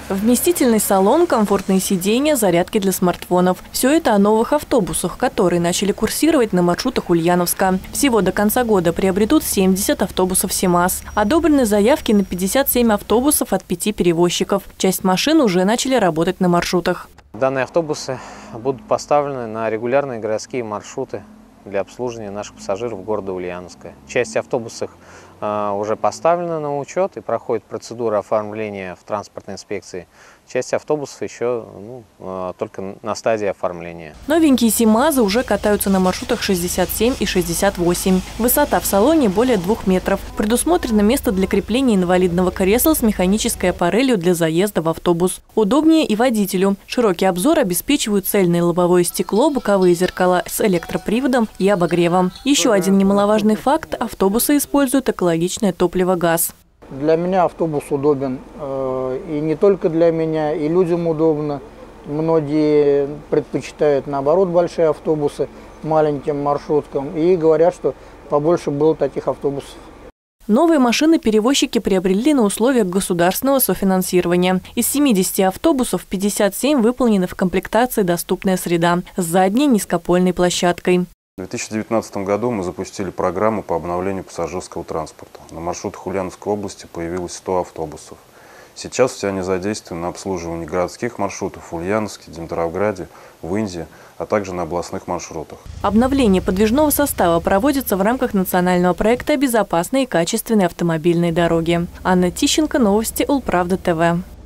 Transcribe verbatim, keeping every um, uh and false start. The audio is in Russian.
Вместительный салон, комфортные сиденья, зарядки для смартфонов. Все это о новых автобусах, которые начали курсировать на маршрутах Ульяновска. Всего до конца года приобретут семьдесят автобусов СИМАЗ. Одобрены заявки на пятьдесят семь автобусов от пяти перевозчиков. Часть машин уже начали работать на маршрутах. Данные автобусы будут поставлены на регулярные городские маршруты для обслуживания наших пассажиров города Ульяновска. Часть автобусов э, уже поставлена на учет и проходит процедура оформления в транспортной инспекции. Часть автобусов еще ну, э, только на стадии оформления. Новенькие СИМАЗы уже катаются на маршрутах шестьдесят семь и шестьдесят восемь. Высота в салоне более двух метров. Предусмотрено место для крепления инвалидного кресла с механической аппарелью для заезда в автобус. Удобнее и водителю. Широкий обзор обеспечивают цельное лобовое стекло, боковые зеркала с электроприводом и обогревом. Еще один немаловажный факт – автобусы используют экологичное топливо ГАЗ. Для меня автобус удобен, и не только для меня, и людям удобно. Многие предпочитают, наоборот, большие автобусы маленьким маршруткам и говорят, что побольше было таких автобусов. Новые машины перевозчики приобрели на условиях государственного софинансирования. Из семидесяти автобусов пятьдесят семь выполнены в комплектации «Доступная среда» с задней низкопольной площадкой. В две тысячи девятнадцатом году мы запустили программу по обновлению пассажирского транспорта. На маршрутах Ульяновской области появилось сто автобусов. Сейчас все они задействованы на обслуживании городских маршрутов в Ульяновске, Димитровграде, в Инзе, а также на областных маршрутах. Обновление подвижного состава проводится в рамках национального проекта «Безопасные и качественные автомобильные дороги». Анна Тищенко, новости Улправда ТВ.